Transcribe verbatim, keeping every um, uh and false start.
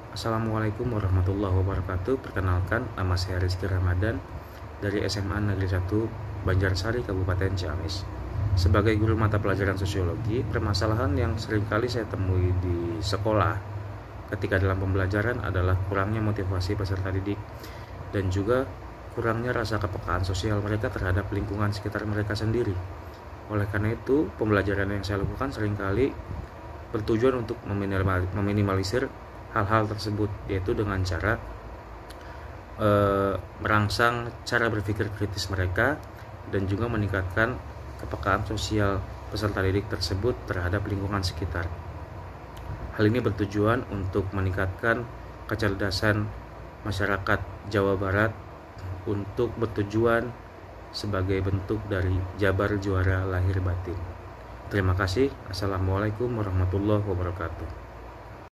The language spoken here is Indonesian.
Assalamualaikum warahmatullahi wabarakatuh. Perkenalkan, nama saya Rizky Ramadan dari S M A Negeri satu Banjarsari, Kabupaten Ciamis. Sebagai guru mata pelajaran sosiologi, permasalahan yang seringkali saya temui di sekolah ketika dalam pembelajaran adalah kurangnya motivasi peserta didik dan juga kurangnya rasa kepekaan sosial mereka terhadap lingkungan sekitar mereka sendiri. Oleh karena itu, pembelajaran yang saya lakukan seringkali bertujuan untuk meminimalisir hal-hal tersebut, yaitu dengan cara e, merangsang cara berpikir kritis mereka dan juga meningkatkan kepekaan sosial peserta didik tersebut terhadap lingkungan sekitar. Hal ini bertujuan untuk meningkatkan kecerdasan masyarakat Jawa Barat untuk bertujuan sebagai bentuk dari jabar juara lahir batin. Terima kasih. Assalamualaikum warahmatullahi wabarakatuh.